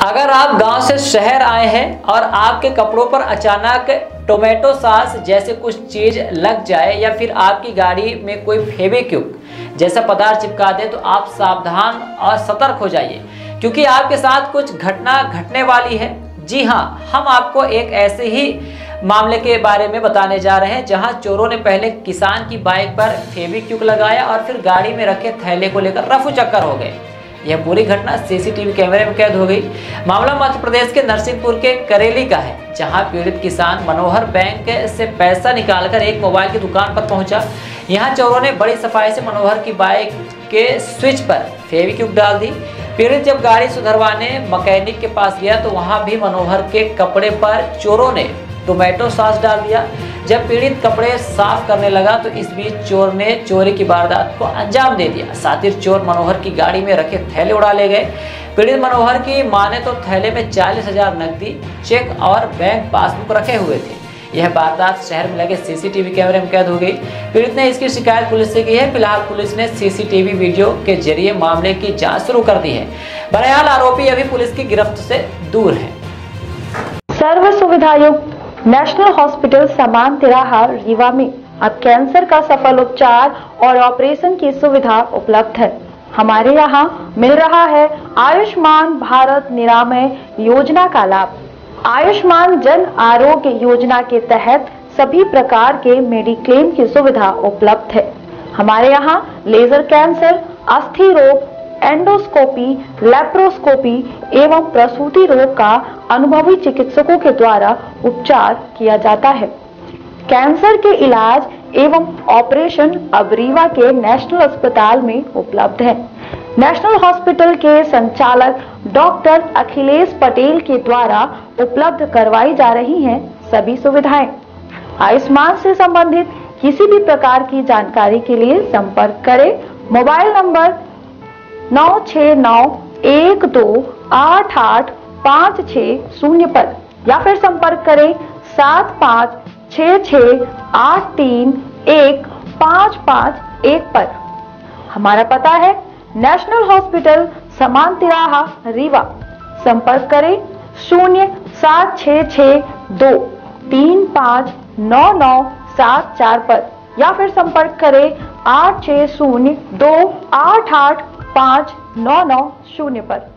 अगर आप गांव से शहर आए हैं और आपके कपड़ों पर अचानक टोमेटो सॉस जैसे कुछ चीज लग जाए या फिर आपकी गाड़ी में कोई फेविक्विक जैसा पदार्थ चिपका दे तो आप सावधान और सतर्क हो जाइए, क्योंकि आपके साथ कुछ घटना घटने वाली है। जी हाँ, हम आपको एक ऐसे ही मामले के बारे में बताने जा रहे हैं जहां चोरों ने पहले किसान की बाइक पर फेविक्विक लगाया और फिर गाड़ी में रखे थैले को लेकर रफू चक्कर हो गए। यह पूरी घटना सीसीटीवी कैमरे में कैद हो गई। मामला मध्य प्रदेश के नरसिंहपुर के करेली का है, जहां पीड़ित किसान मनोहर बैंक से पैसा निकालकर एक मोबाइल की दुकान पर पहुंचा। यहां चोरों ने बड़ी सफाई से मनोहर की बाइक के स्विच पर फेविक्विक डाल दी। पीड़ित जब गाड़ी सुधरवाने मैकेनिक के पास गया तो वहां भी मनोहर के कपड़े पर चोरों ने टोमेटो सॉस डाल दिया। जब पीड़ित कपड़े साफ करने लगा तो इस बीच चोर ने चोरी की वारदात को अंजाम दे दिया। साथ ही चोर मनोहर की गाड़ी में रखे थैले उड़ा ले गए। पीड़ित मनोहर की माने तो थैले में 40,000 नकदी, चेक और बैंक पासबुक रखे हुए थे। यह वारदात शहर में लगे सीसीटीवी कैमरे में कैद हो गई। पीड़ित ने इसकी शिकायत पुलिस से की है। फिलहाल पुलिस ने सीसीटीवी वीडियो के जरिए मामले की जाँच शुरू कर दी है। बहरहाल आरोपी अभी पुलिस की गिरफ्त से दूर है। सर्व सुविधायुक्त नेशनल हॉस्पिटल समान तिराहा रीवा में अब कैंसर का सफल उपचार और ऑपरेशन की सुविधा उपलब्ध है। हमारे यहाँ मिल रहा है आयुष्मान भारत निरामय योजना का लाभ। आयुष्मान जन आरोग्य योजना के तहत सभी प्रकार के मेडिक्लेम की सुविधा उपलब्ध है। हमारे यहाँ लेजर कैंसर, अस्थि रोग, एंडोस्कोपी, लेप्रोस्कोपी एवं प्रसूति रोग का अनुभवी चिकित्सकों के द्वारा उपचार किया जाता है। कैंसर के इलाज एवं ऑपरेशन अब रीवा के नेशनल अस्पताल में उपलब्ध है। नेशनल हॉस्पिटल के संचालक डॉक्टर अखिलेश पटेल के द्वारा उपलब्ध करवाई जा रही हैं सभी सुविधाएं। आयुष्मान से संबंधित किसी भी प्रकार की जानकारी के लिए संपर्क करें मोबाइल नंबर 9691288560 पर या फिर संपर्क करें 7566831551 पर। हमारा पता है नेशनल हॉस्पिटल समान तिराहा रीवा। संपर्क करें 07662359974 पर या फिर संपर्क करें 8602885990 पर।